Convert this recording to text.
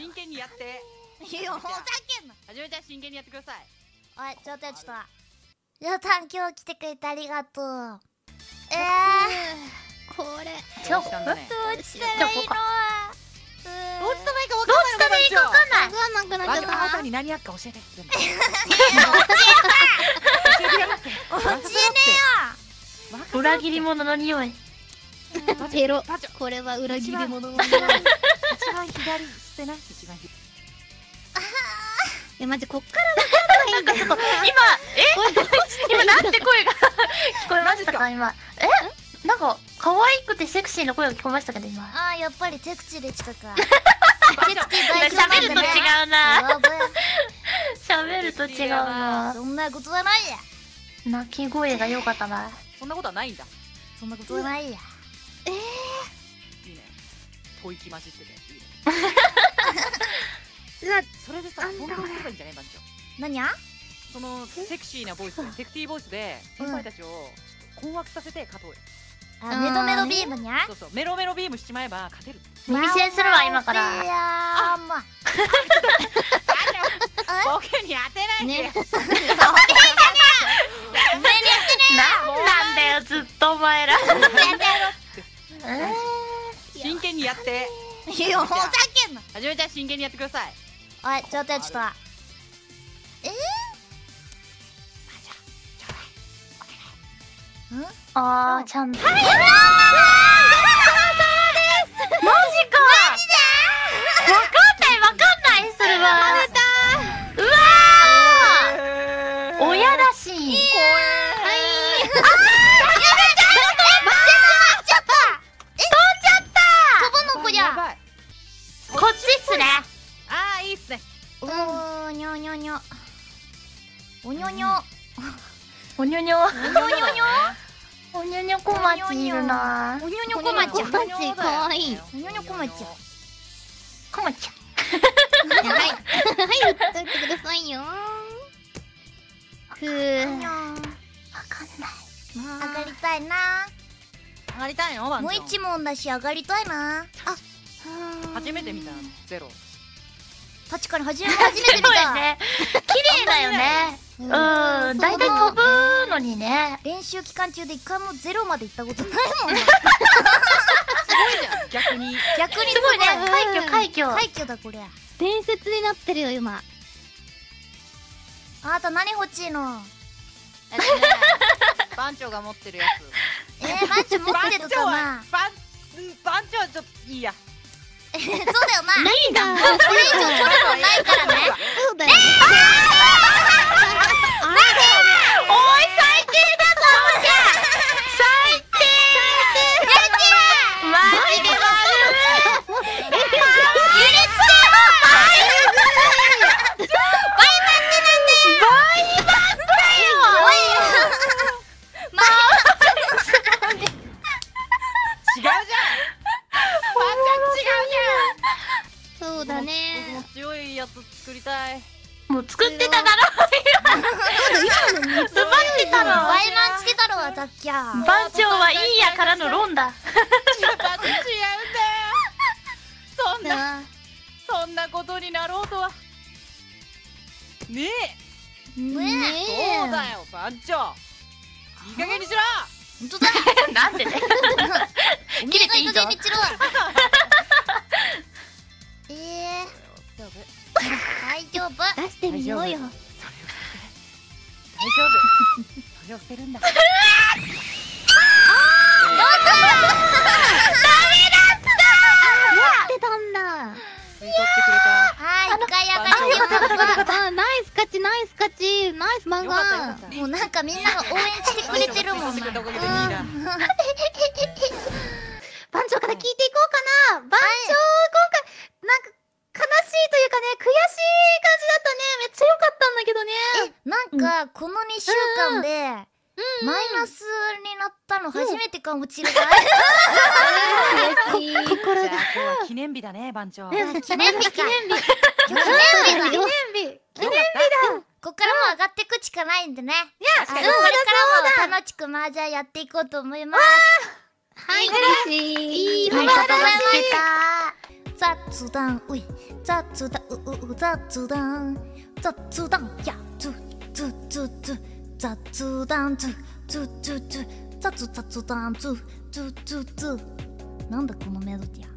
真剣にやって。 いや、ふざけんな。 はじめちゃん真剣にやってください。 おい、ちょっと。りょうたん、今日来てくれてありがとう。 これどうしたんだね。 どうしたらいいの？ どうしたらいいか分かんない。 わかんなくなっちゃった。 バカに何やっか教えて。全部。 落ちねえよ。裏切り者の匂い。 ペロ。これは裏切り者の匂い。 一番左捨てない。一番左。 いやマジこっから分かんないんだよ。 今なんて声が聞こえましたか今。なんか可愛くてセクシーな声が聞こえましたけど今。 ああ、やっぱり手口でしたか。手口大丈夫喋ると違うな。喋ると違うな。 そんなことはないや。 泣き声が良かったな。 そんなことはないんだ。 そんなことはないや。 いいね。吐息混じってていいね。それでさ、本当にすればいいんじゃない番長。 何や？ そのセクシーなボイスで、テクティーボイスで先輩たちをちょっと困惑させて勝とうよ。 メロメロビームにゃ？ そうそう、メロメロビームしちまえば勝てる。 耳栓するわ今から。 僕に当てないで。 なんだよずっとお前ら。 真剣にやって。 いや、ふざけんな。 はじめちゃん真剣にやってください。 おい、ちょっと。 あー、ちゃんと。 はい、マジか。 わかんないそれは。うわー、親だし。こっちっすね。 ああ、いいっすね。 にょにょにょ。おにょにょ。 おにょにょ。おにょにょこまちいるな。 おにょにょこまちゃん。 かわいい。 おにょにょこまちゃん。 こまちゃん。 はい。はい、歌ってくださいよ。 わかんない。上がりたいな。 上がりたいの？ もう一問だし上がりたいな。 初めて見たゼロ。 確かに初めて見た。 綺麗だよね。だいたい飛ぶのにね。 練習期間中で一回もゼロまで行ったことないもんね。 すごいじゃん。逆にすごいね。快挙だこれ。 伝説になってるよ今。 あなた何欲しいの？ 番長が持ってるやつ。 番長持ってるかな？ 番長はちょっといいや。 そうだよな。 ないんだ。 それ以上取るもんないからね。 そうだよ。 おい最低だぞじゃ。最低。マジで悪い。 許してもバイバってなんだよ。 バイバッだよ。 違うじゃん。 そうだね。 僕も強いやつ作りたい。 もう作ってただろ。ズバってたろ。 バイマンしてたろはザッキャー。 番長はいいやからの論だ。 違うんだよ。そんなことになろうとは。ねえ。そうだよ番長。いい加減にしろ。 本当だ。 なんでね。切れていいぞ。 大丈夫。 出してみようよ。 大丈夫。それを捨てるんだ。 ダメだった。 持ってたんだ。 吸い取ってくれた。 はい、一回上がりよ。 ナイス勝ちナイス漫画。 もうなんかみんなが応援してくれてるもんな。 番長から聞いていこうかな。番長、今回なんか悲しいというかね、悔しい感じだったね。めっちゃ良かったんだけどね。 なんかこの2週間でマイナスになったの初めてかもしれない。 心が。 今日は記念日だね番長。 記念日か。記念日だ。こっからも上がっていくしかないんでね。これからも楽しく麻雀やっていこうと思います。 はい、嬉しい。 いいファイトが聞けた。 雑談うい雑談雑談雑談や雑談雑談なんだこのメロディア。